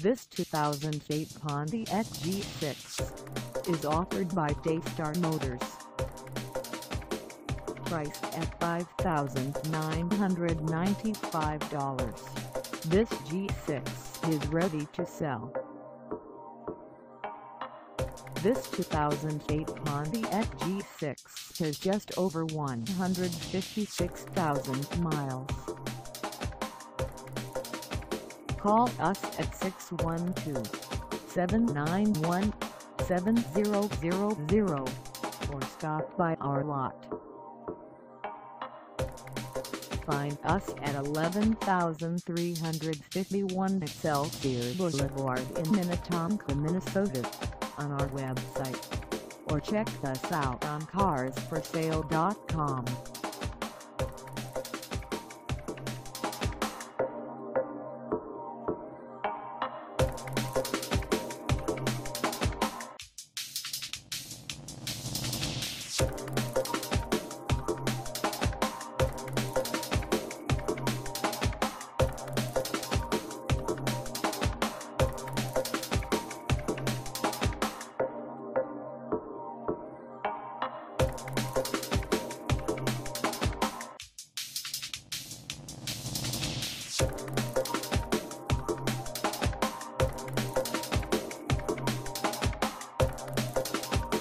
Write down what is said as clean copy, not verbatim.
This 2008 Pontiac G6 is offered by Daystar Motors. Priced at $5,995, this G6 is ready to sell. This 2008 Pontiac G6 has just over 156,000 miles. Call us at 612-791-7000 or stop by our lot. Find us at 11,351 Excelsior Boulevard in Minnetonka, Minnesota, on our website, or check us out on carsforsale.com.